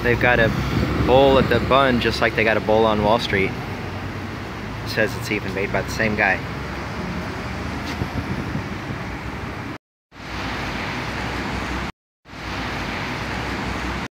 They've got a bowl at the bun just like they got a bowl on Wall Street. It says it's even made by the same guy.